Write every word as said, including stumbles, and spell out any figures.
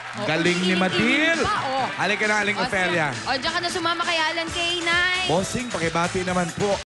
Oh, Galing ni iling-iling Madil. pa, oh. Halika na, Aling O, Ofelia. O, diyan ka na sumama kay Alan K nine. Bossing, pakibati naman po.